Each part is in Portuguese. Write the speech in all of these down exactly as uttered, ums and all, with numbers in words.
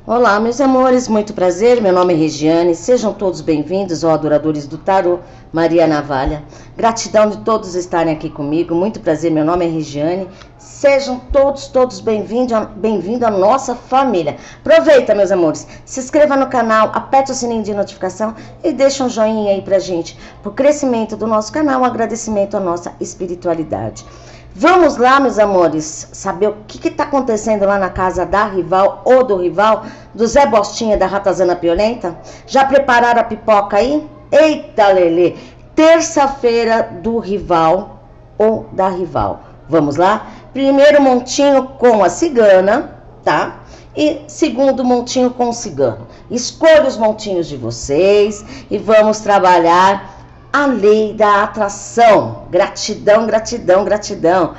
Olá, meus amores, muito prazer, meu nome é Regiane, sejam todos bem-vindos, ó adoradores do Tarô, Maria Navalha. Gratidão de todos estarem aqui comigo, muito prazer, meu nome é Regiane, sejam todos, todos bem-vindos bem-vindo à nossa família. Aproveita, meus amores, se inscreva no canal, aperte o sininho de notificação e deixa um joinha aí pra gente, pro crescimento do nosso canal, um agradecimento à nossa espiritualidade. Vamos lá, meus amores, saber o que está acontecendo lá na casa da rival ou do rival, do Zé Bostinha da Ratazana Piolenta? Já prepararam a pipoca aí? Eita, Lelê! Terça-feira do rival ou da rival. Vamos lá? Primeiro montinho com a cigana, tá? E segundo montinho com o cigano. Escolha os montinhos de vocês e vamos trabalhar a lei da atração. Gratidão, gratidão, gratidão.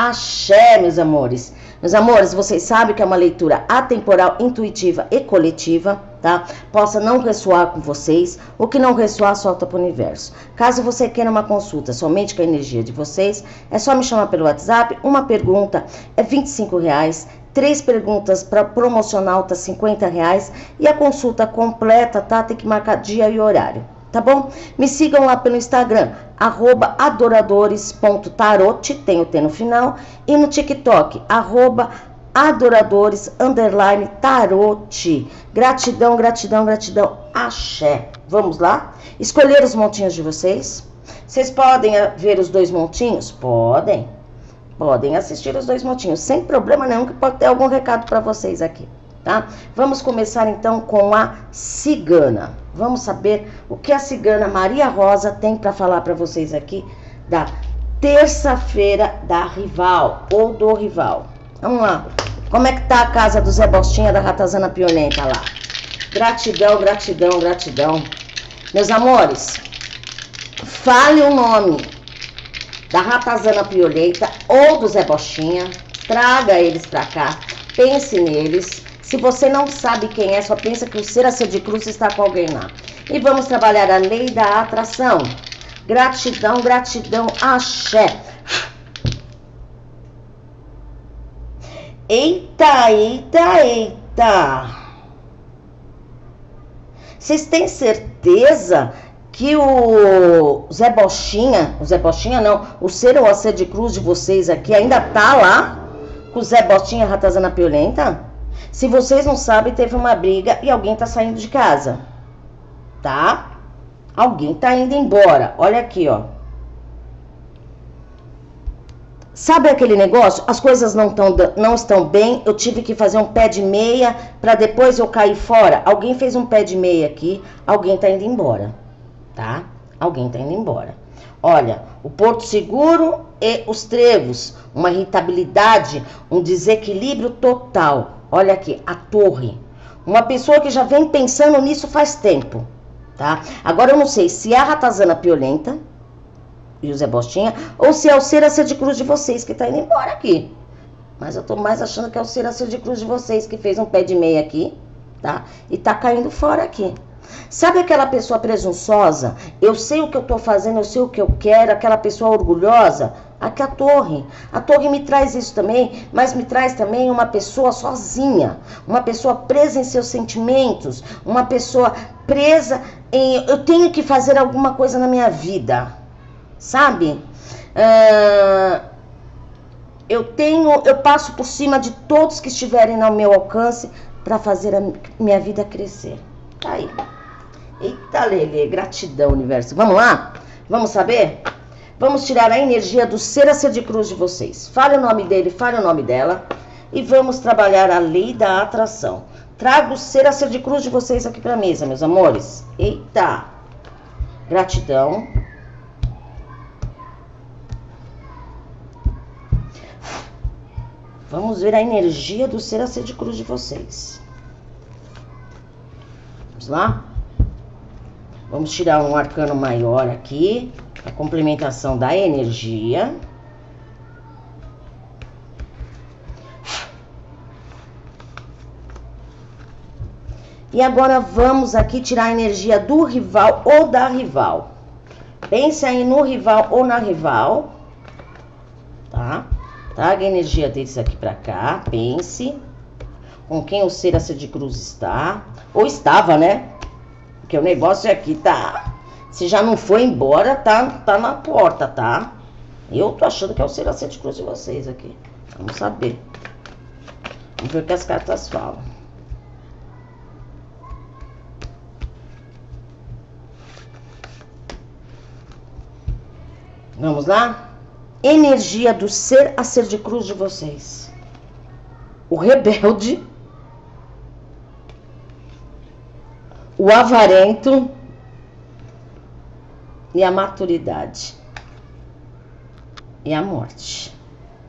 Axé, meus amores. Meus amores, vocês sabem que é uma leitura atemporal, intuitiva e coletiva, tá? Possa não ressoar com vocês. O que não ressoar, solta para o universo. Caso você queira uma consulta somente com a energia de vocês, é só me chamar pelo WhatsApp. Uma pergunta é vinte e cinco reais. Três perguntas para promocional tá cinquenta reais. E a consulta completa, tá? Tem que marcar dia e horário. Tá bom? Me sigam lá pelo Instagram, arroba adoradores ponto tarot, tem o T no final, e no TikTok, arroba adoradores underline tarot. Gratidão, gratidão, gratidão, axé. Vamos lá? Escolher os montinhos de vocês. Vocês podem ver os dois montinhos? Podem. Podem assistir os dois montinhos, sem problema nenhum, que pode ter algum recado para vocês aqui. Tá? Vamos começar então com a cigana. Vamos saber o que a cigana Maria Rosa tem para falar para vocês aqui da terça-feira da rival ou do rival. Vamos lá. Como é que tá a casa do Zé Bostinha da Ratazana Piolenta lá? Gratidão, gratidão, gratidão. Meus amores, fale o nome da Ratazana Piolenta ou do Zé Bostinha. Traga eles para cá. Pense neles. Se você não sabe quem é, só pensa que o ser a ser de cruz está com alguém lá. E vamos trabalhar a lei da atração. Gratidão, gratidão, axé. Eita, eita, eita. Vocês têm certeza que o Zé Bostinha, o Zé Bostinha não, o ser ou a ser de cruz de vocês aqui ainda tá lá com o Zé Bostinha Ratazana Piolenta? Se vocês não sabem, teve uma briga e alguém tá saindo de casa, tá? Alguém tá indo embora. Olha aqui, ó. Sabe aquele negócio? As coisas não, tão, não estão bem, eu tive que fazer um pé de meia pra depois eu cair fora. Alguém fez um pé de meia aqui, alguém tá indo embora, tá? Alguém tá indo embora. Olha, o Porto Seguro e os Trevos, uma irritabilidade, um desequilíbrio total. Olha aqui, a torre. Uma pessoa que já vem pensando nisso faz tempo, tá? Agora eu não sei se é a Ratazana Piolenta e o Zé Bostinha, ou se é o ser a ser de cruz de vocês que tá indo embora aqui. Mas eu tô mais achando que é o ser a ser de cruz de vocês que fez um pé de meia aqui, tá? E tá caindo fora aqui. Sabe aquela pessoa presunçosa? Eu sei o que eu tô fazendo, eu sei o que eu quero, aquela pessoa orgulhosa? Aqui a torre. A torre me traz isso também, mas me traz também uma pessoa sozinha, uma pessoa presa em seus sentimentos, uma pessoa presa em eu tenho que fazer alguma coisa na minha vida, sabe? Uh, eu tenho, eu passo por cima de todos que estiverem ao meu alcance para fazer a minha vida crescer. Tá aí. Eita, Lelê, gratidão, universo. Vamos lá? Vamos saber? Vamos tirar a energia do ser a ser de cruz de vocês. Fale o nome dele, fale o nome dela. E vamos trabalhar a lei da atração. Trago o ser a ser de cruz de vocês aqui pra mesa, meus amores. Eita. Gratidão. Vamos ver a energia do ser a ser de cruz de vocês. Vamos lá? Vamos tirar um arcano maior aqui. A complementação da energia. E agora vamos aqui tirar a energia do rival ou da rival. Pense aí no rival ou na rival. Tá? Traga a energia deles aqui pra cá. Pense. com quem o ser a ser de cruz está, ou estava, né? Porque o negócio aqui tá, se já não foi embora, tá, tá na porta, tá? Eu tô achando que é o ser a ser de cruz de vocês aqui. Vamos saber. Vamos ver o que as cartas falam. Vamos lá? Energia do ser a ser de cruz de vocês. O rebelde. O avarento. E a maturidade. E a morte.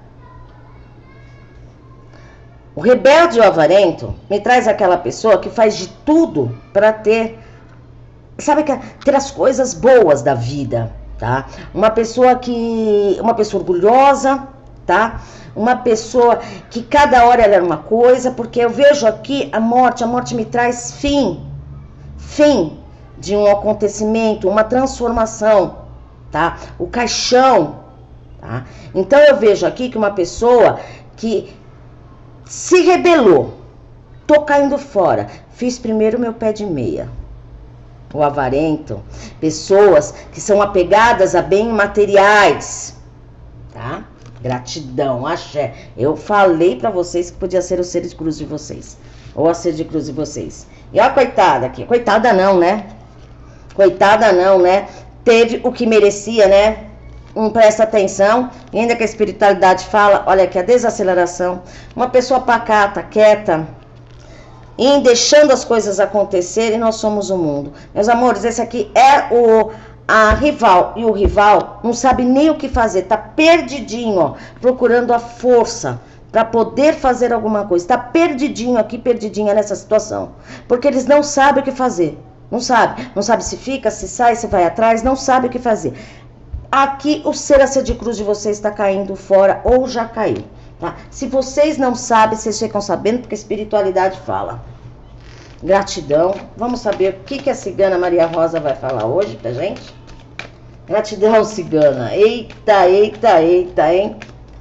O rebelde e o avarento me traz aquela pessoa que faz de tudo para ter, sabe, ter as coisas boas da vida. Tá? Uma pessoa que, uma pessoa orgulhosa, tá? Uma pessoa que cada hora ela é uma coisa, porque eu vejo aqui a morte, a morte me traz fim, fim de um acontecimento, uma transformação, tá? O caixão, tá? Então eu vejo aqui que uma pessoa que se rebelou, tô caindo fora, fiz primeiro meu pé de meia. O avarento, pessoas que são apegadas a bens materiais, tá? Gratidão, axé. Eu falei pra vocês que podia ser o ser de cruz de vocês, ou a ser de cruz de vocês. E ó a coitada aqui, coitada não, né? Coitada não, né? Teve o que merecia, né? Um, presta atenção, e ainda que a espiritualidade fala, olha aqui, a desaceleração. Uma pessoa pacata, quieta, em deixando as coisas acontecerem, nós somos o mundo. Meus amores, esse aqui é o a rival, e o rival não sabe nem o que fazer, tá perdidinho, ó, procurando a força para poder fazer alguma coisa. Tá perdidinho aqui, perdidinha nessa situação, porque eles não sabem o que fazer. Não sabe, não sabe se fica, se sai, se vai atrás, não sabe o que fazer. Aqui o ser a ser de cruz de vocês está caindo fora ou já caiu. Tá? Se vocês não sabem, vocês ficam sabendo, porque a espiritualidade fala. Gratidão. Vamos saber o que, que a cigana Maria Rosa vai falar hoje pra gente? Gratidão, cigana. Eita, eita, eita, hein?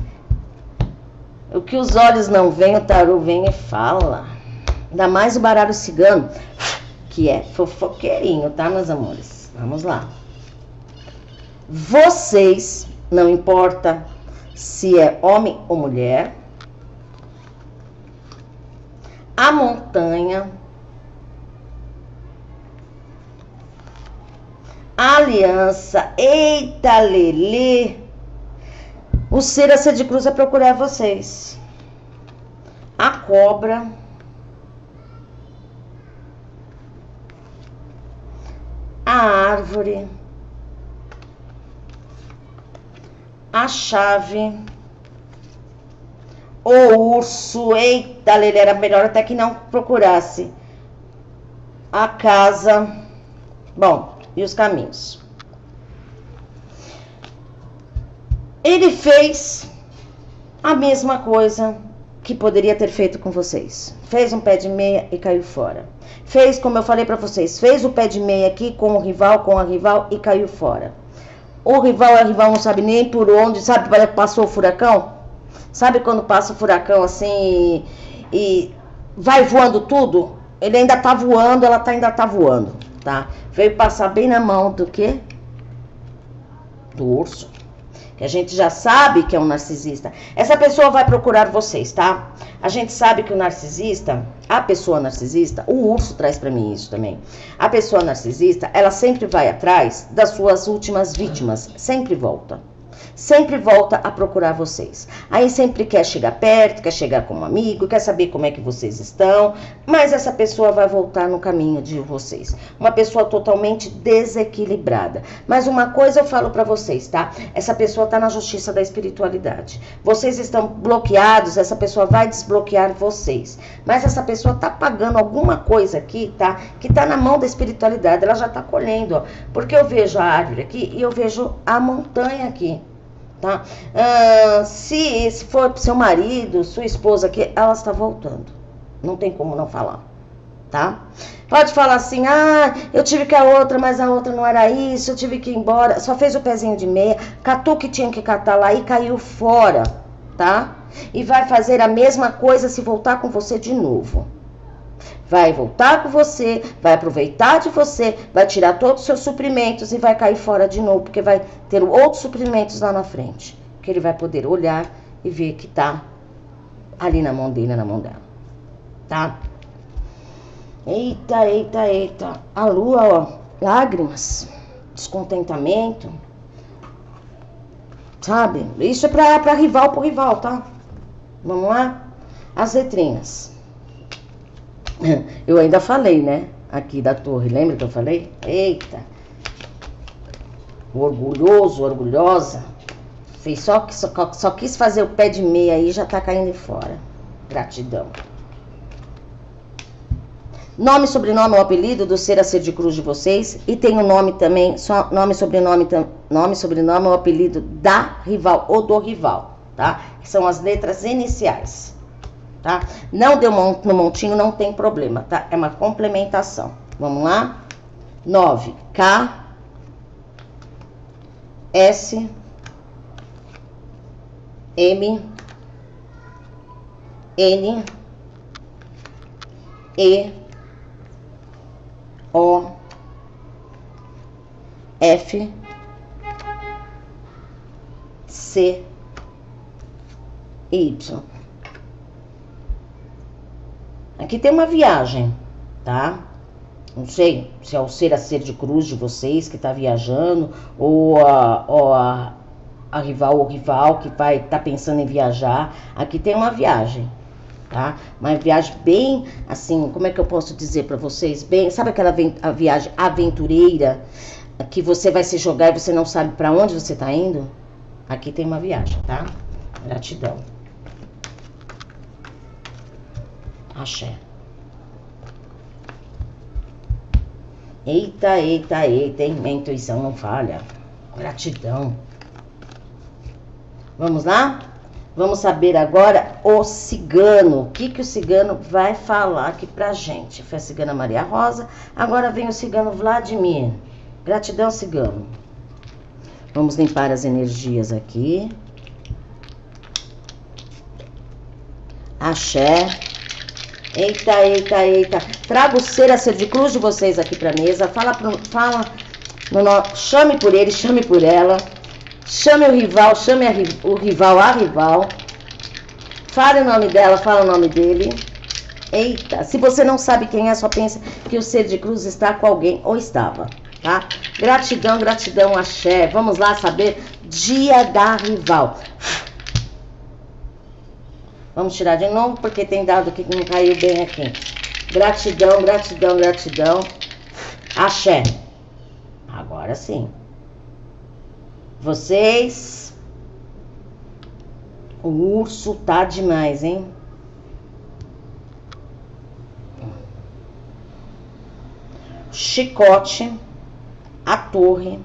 O que os olhos não veem, o tarô vem e fala. Ainda mais o baralho cigano, que é fofoqueirinho, tá, meus amores? Vamos lá. Vocês, não importa se é homem ou mulher, a montanha, a aliança, eita lelê, o ser a ser de cruz é procurar vocês, a cobra, a árvore, a chave, o urso, eita, ele era melhor até que não procurasse, a casa, bom, e os caminhos. Ele fez a mesma coisa que poderia ter feito com vocês. Fez um pé de meia e caiu fora. Fez, como eu falei pra vocês, fez o pé de meia aqui com o rival, com a rival e caiu fora. O rival, a rival não sabe nem por onde, sabe, passou o furacão? Sabe quando passa o furacão assim e, e vai voando tudo? Ele ainda tá voando, ela tá, ainda tá voando, tá? Veio passar bem na mão do quê? Do urso. Que a gente já sabe que é um narcisista. Essa pessoa vai procurar vocês, tá? A gente sabe que o narcisista, a pessoa narcisista, o urso traz pra mim isso também. A pessoa narcisista, ela sempre vai atrás das suas últimas vítimas. Sempre volta. Sempre volta a procurar vocês. Aí sempre quer chegar perto, quer chegar como amigo, quer saber como é que vocês estão. Mas essa pessoa vai voltar no caminho de vocês. Uma pessoa totalmente desequilibrada. Mas uma coisa eu falo pra vocês, tá? Essa pessoa tá na justiça da espiritualidade. Vocês estão bloqueados, essa pessoa vai desbloquear vocês. Mas essa pessoa tá pagando alguma coisa aqui, tá? Que tá na mão da espiritualidade. Ela já tá colhendo, ó. Porque eu vejo a árvore aqui e eu vejo a montanha aqui. Tá? Ah, se, se for seu marido, sua esposa aqui, ela está voltando. Não tem como não falar, tá? Pode falar assim, ah, eu tive que a outra, mas a outra não era isso, eu tive que ir embora. Só fez o pezinho de meia, catou o que tinha que catar lá e caiu fora. tá? E vai fazer a mesma coisa se voltar com você de novo. Vai voltar com você, vai aproveitar de você, vai tirar todos os seus suprimentos e vai cair fora de novo, porque vai ter outros suprimentos lá na frente, que ele vai poder olhar e ver que tá ali na mão dele, na mão dela, tá? Eita, eita, eita. A lua, ó, lágrimas, descontentamento, sabe? Isso é pra, pra rival, pro rival, tá? Vamos lá? As letrinhas. Eu ainda falei, né? Aqui da torre, lembra que eu falei? Eita! Orgulhoso, orgulhosa. Fez só, só, só quis fazer o pé de meia aí, já tá caindo fora. Gratidão. Nome, sobrenome ou apelido do ser a ser de cruz de vocês. E tem o nome também, só nome, sobrenome, nome, sobrenome ou apelido da rival ou do rival, tá? Que são as letras iniciais. Tá? Não deu no montinho, não tem problema, tá? É uma complementação. Vamos lá? nove. K. S. M. N. E. O. F. C. Y. Aqui tem uma viagem, tá? Não sei se é o ser a ser de cruz de vocês que tá viajando, ou a, ou a, a rival ou rival que vai tá pensando em viajar. Aqui tem uma viagem, tá? Uma viagem bem, assim, como é que eu posso dizer pra vocês? Bem, sabe aquela a viagem aventureira que você vai se jogar e você não sabe pra onde você tá indo? Aqui tem uma viagem, tá? Gratidão. Axé. Eita, eita, eita, hein? Minha intuição não falha. Gratidão. Vamos lá? Vamos saber agora o cigano. O que que o cigano vai falar aqui pra gente? Foi a cigana Maria Rosa. Agora vem o cigano Vladimir. Gratidão, cigano. Vamos limpar as energias aqui. Axé. Eita, eita, eita. Traga o ser a ser de cruz de vocês aqui pra mesa. Fala, pro, fala no, no, chame por ele, chame por ela. Chame o rival, chame a, o rival, a rival. Fale o nome dela, fala o nome dele. Eita, se você não sabe quem é, só pensa que o ser de cruz está com alguém ou estava, tá? Gratidão, gratidão, axé. Vamos lá saber dia da rival. Vamos tirar de novo, porque tem dado que não caiu bem aqui. Gratidão, gratidão, gratidão. Axé. Agora sim. Vocês... O urso tá demais, hein? Chicote, a torre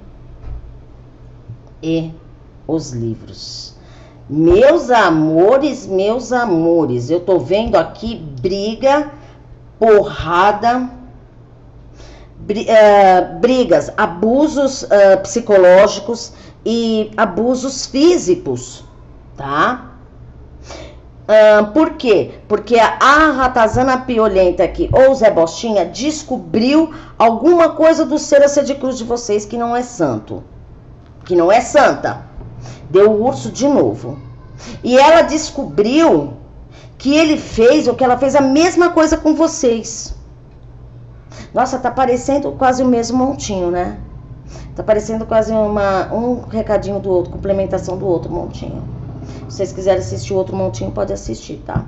e os livros. Meus amores, meus amores, eu tô vendo aqui briga, porrada, br uh, brigas, abusos uh, psicológicos e abusos físicos, tá? Uh, por quê? Porque a ratazana piolenta aqui, ou Zé Bostinha, descobriu alguma coisa do ser a ser de cruz de vocês que não é santo, que não é santa. Deu o urso de novo. E ela descobriu que ele fez, ou que ela fez a mesma coisa com vocês. Nossa, tá parecendo quase o mesmo montinho, né? Tá parecendo quase uma, um recadinho do outro, complementação do outro montinho. Se vocês quiserem assistir o outro montinho, pode assistir, tá?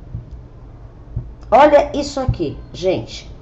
Olha isso aqui, gente.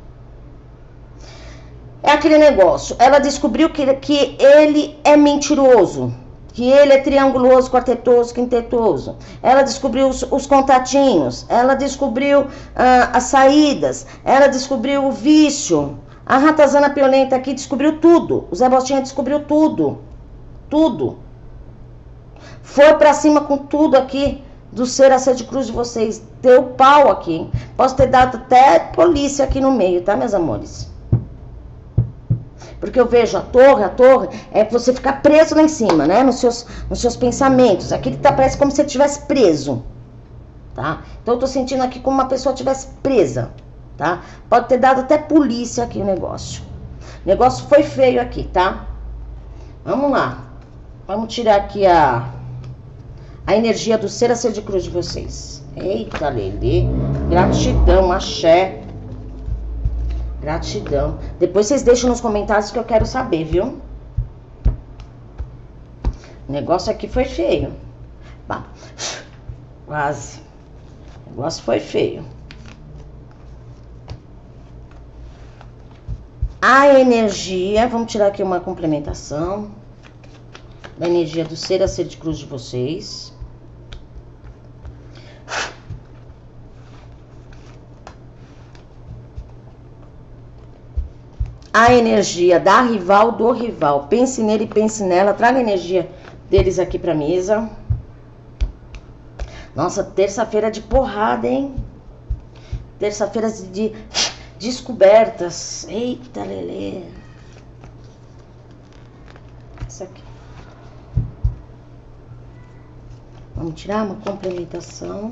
É aquele negócio. Ela descobriu que, que ele é mentiroso. Que ele é trianguloso, quartetoso, quintetoso. Ela descobriu os, os contatinhos. Ela descobriu ah, as saídas. Ela descobriu o vício. A ratazana piolenta aqui descobriu tudo. O Zé Bostinha descobriu tudo. Tudo. Foi pra cima com tudo aqui do ser a ser de cruz de vocês. Deu pau aqui. Posso ter dado até polícia aqui no meio, tá, meus amores? Porque eu vejo a torre, a torre, é que você fica preso lá em cima, né? Nos seus, nos seus pensamentos. Aqui tá, parece como se você estivesse preso, tá? Então eu tô sentindo aqui como uma pessoa estivesse presa, tá? Pode ter dado até polícia aqui o negócio. O negócio foi feio aqui, tá? Vamos lá. Vamos tirar aqui a, a energia do ser a ser de cruz de vocês. Eita, Lelê. Gratidão, axé. Gratidão. Depois vocês deixam nos comentários que eu quero saber, viu? O negócio aqui foi feio. Bah, quase. O negócio foi feio. A energia, vamos tirar aqui uma complementação da energia do ser a ser de cruz de vocês. A energia da rival, do rival. Pense nele, pense nela. Traga a energia deles aqui pra mesa. Nossa, terça-feira de porrada, hein? Terça-feira de descobertas. Eita, Lelê. Essa aqui. Vamos tirar uma complementação.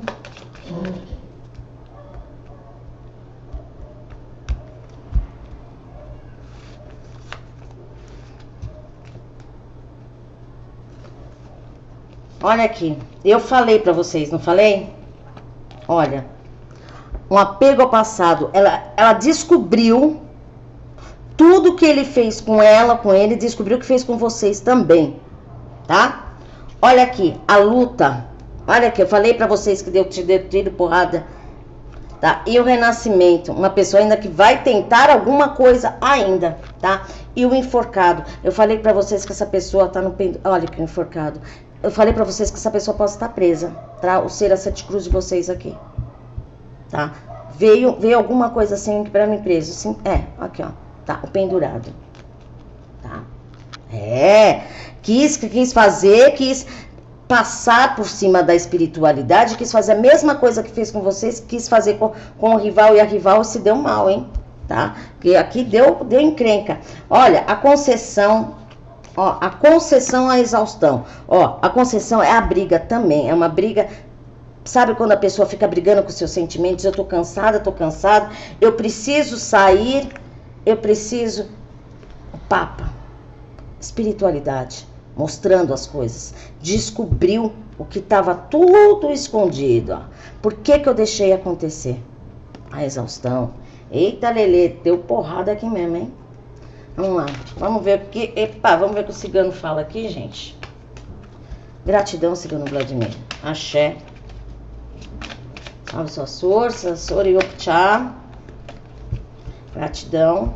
Olha aqui, eu falei pra vocês, não falei? Olha, um apego ao passado. Ela, ela descobriu tudo que ele fez com ela, com ele, descobriu que fez com vocês também, tá? Olha aqui, a luta. Olha aqui, eu falei pra vocês que deu tiro, porrada, tá? E o renascimento, uma pessoa ainda que vai tentar alguma coisa ainda, tá? E o enforcado, eu falei pra vocês que essa pessoa tá no pendurado. Olha que enforcado. Eu falei pra vocês que essa pessoa pode estar presa, tá? O ser a sete cruz de vocês aqui, tá? Veio, veio alguma coisa assim pra mim preso, assim, é, aqui ó, tá? O pendurado, tá? É, quis, quis fazer, quis passar por cima da espiritualidade, quis fazer a mesma coisa que fez com vocês, quis fazer com, com o rival e a rival se deu mal, hein? Tá? Porque aqui deu, deu encrenca. Olha, a concessão... Ó, a concessão à exaustão. Ó, a concessão é a briga também. É uma briga. Sabe quando a pessoa fica brigando com seus sentimentos? Eu tô cansada, tô cansado. Eu preciso sair. Eu preciso. O Papa. Espiritualidade. Mostrando as coisas. Descobriu o que estava tudo escondido. Ó. Por que que eu deixei acontecer? A exaustão. Eita, Lelê, deu porrada aqui mesmo, hein? Vamos lá, vamos ver o que... Epa, vamos ver o que o cigano fala aqui, gente. Gratidão, cigano Vladimir. Axé. Salve suas forças. Oriopchá. Gratidão.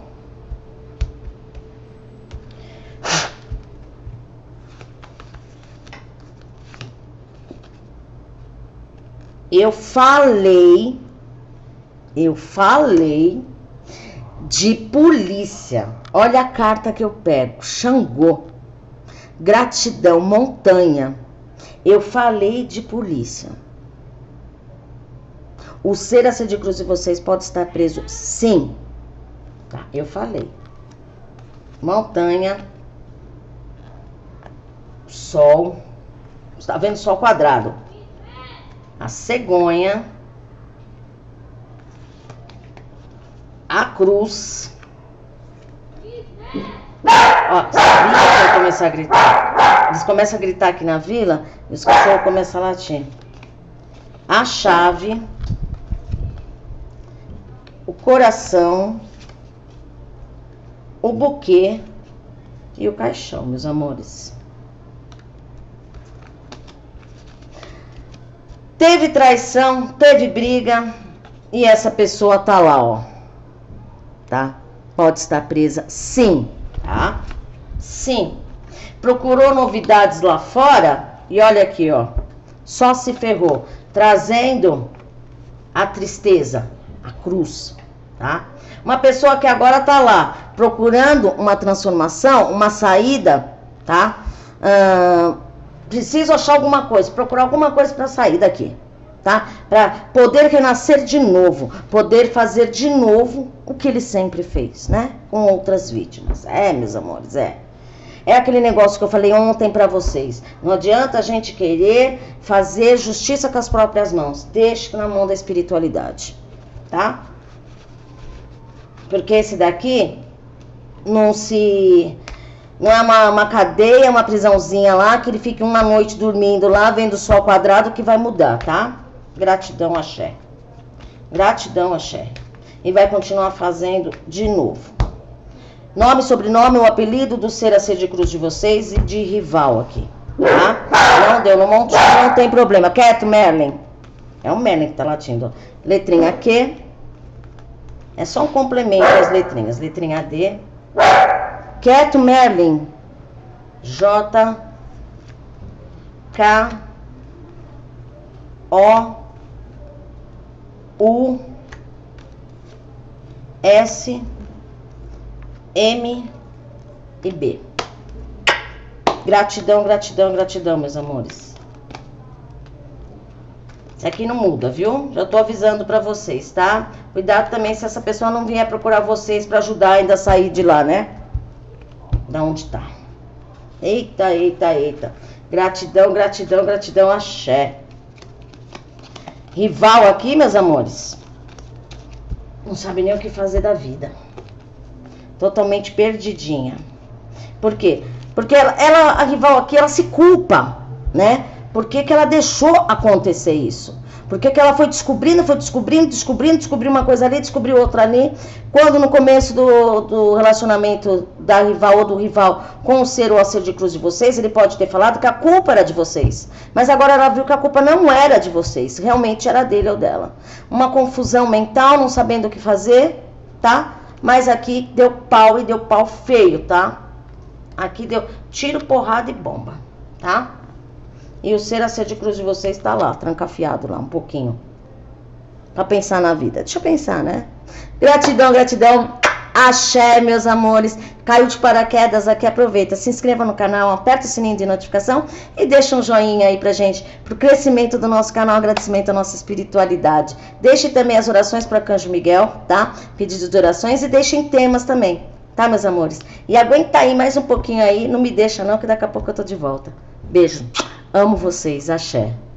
Eu falei... Eu falei... de polícia. Olha a carta que eu pego. Xangô. Gratidão, montanha. Eu falei de polícia. O ser a ser de cruz de vocês pode estar preso? Sim. Tá, eu falei. Montanha. Sol. Você tá vendo sol quadrado? A cegonha. A cruz. Ó, sabia que eu ia começar a gritar. Eles começam a gritar aqui na vila e os cachorros começam a latir. A chave. O coração. O buquê. E o caixão, meus amores. Teve traição, teve briga. E essa pessoa tá lá, ó. Tá? Pode estar presa, sim, tá? Sim. Procurou novidades lá fora e olha aqui, ó. Só se ferrou, trazendo a tristeza, a cruz, tá? Uma pessoa que agora tá lá procurando uma transformação, uma saída, tá? Ah, preciso achar alguma coisa, procurar alguma coisa para sair daqui, tá? Para poder renascer de novo, poder fazer de novo o que ele sempre fez, né? Com outras vítimas. É, meus amores, é. É aquele negócio que eu falei ontem pra vocês. Não adianta a gente querer fazer justiça com as próprias mãos. Deixe na mão da espiritualidade, tá? Porque esse daqui não se... Não é uma, uma cadeia, uma prisãozinha lá, que ele fique uma noite dormindo lá, vendo o sol quadrado, que vai mudar, tá? Gratidão, axé. Gratidão, axé. E vai continuar fazendo de novo. Nome, sobrenome, o apelido do ser a ser de cruz de vocês e de rival aqui, tá? Não deu no monte, não tem problema. Quieto, Merlin. É o Merlin que tá latindo. Letrinha Q. É só um complemento às letrinhas. Letrinha D. Quieto, Merlin. J. K. O. U. S. M e B. Gratidão, gratidão, gratidão, meus amores. Isso aqui não muda, viu? Já tô avisando pra vocês, tá? Cuidado também se essa pessoa não vier procurar vocês pra ajudar ainda a sair de lá, né? Da onde tá? Eita, eita, eita. Gratidão, gratidão, gratidão, axé. Rival aqui, meus amores. Não sabe nem o que fazer da vida. Totalmente perdidinha. Por quê? Porque ela, ela, a rival aqui, ela se culpa, né? Por que que ela deixou acontecer isso? Por que que ela foi descobrindo, foi descobrindo, descobrindo, descobriu uma coisa ali, descobriu outra ali. Quando no começo do, do relacionamento da rival ou do rival com o ser ou a ser de cruz de vocês, ele pode ter falado que a culpa era de vocês. Mas agora ela viu que a culpa não era de vocês, realmente era dele ou dela. Uma confusão mental, não sabendo o que fazer, tá? Mas aqui deu pau e deu pau feio, tá? Aqui deu tiro, porrada e bomba, tá? E o ser a ser de cruz de vocês tá lá, trancafiado lá um pouquinho. Pra pensar na vida. Deixa eu pensar, né? Gratidão, gratidão. Axé, meus amores. Caiu de paraquedas aqui, aproveita. Se inscreva no canal, aperta o sininho de notificação e deixa um joinha aí pra gente. Pro crescimento do nosso canal, agradecimento à nossa espiritualidade. Deixe também as orações para Arcanjo Miguel, tá? Pedidos de orações e deixem temas também, tá, meus amores? E aguenta aí mais um pouquinho aí, não me deixa não, que daqui a pouco eu tô de volta. Beijo. Amo vocês, axé.